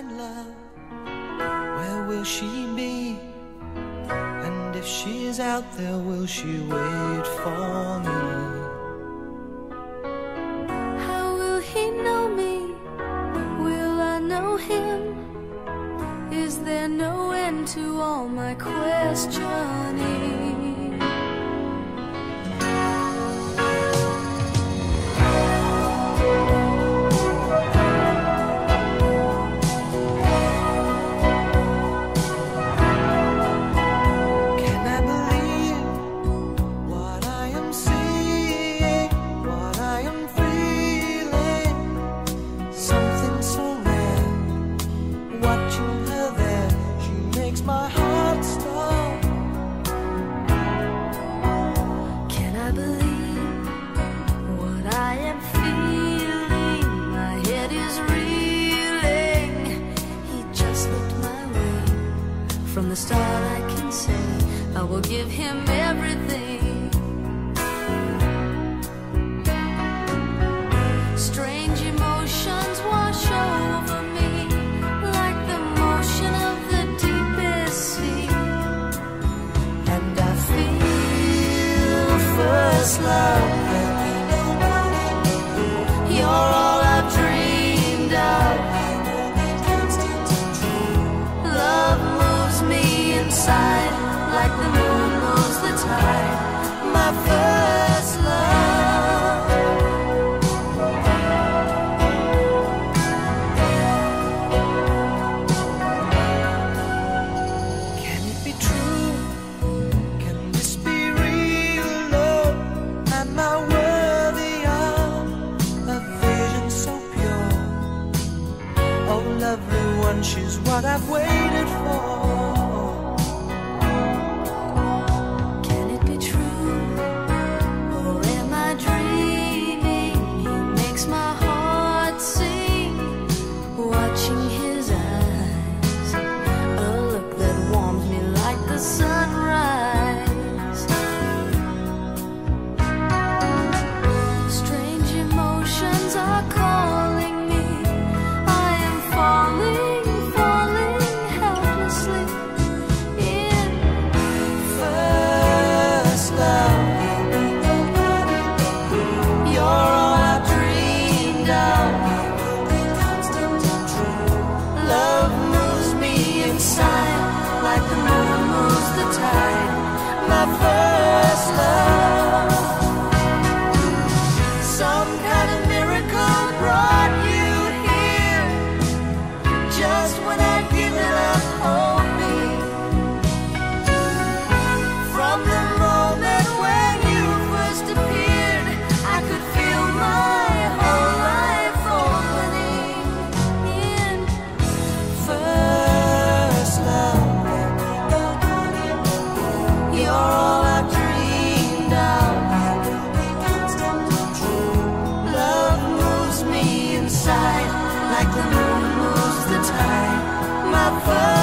find love, where will she be? And if she's out there, will she wait for me? How will he know me? Will I know him? Is there no end to all my questioning? From the start I can say I will give him everything. Strange emotions wash over me like the motion of the deepest sea. And I feel first love. You're all I've dreamed of. Love moves me inside like the moon moves the tide. My first love. Can it be true? Can this be real love? Am I worthy of a vision so pure? Oh, lovely one, she's what I've waited for. My first love. Some kind of miracle brought you here, just when I'd given up hoping. From the moment when you first appeared, I could feel my whole life opening in first love. You're all I've dreamed of. Love moves me inside like the moon moves the tide. My first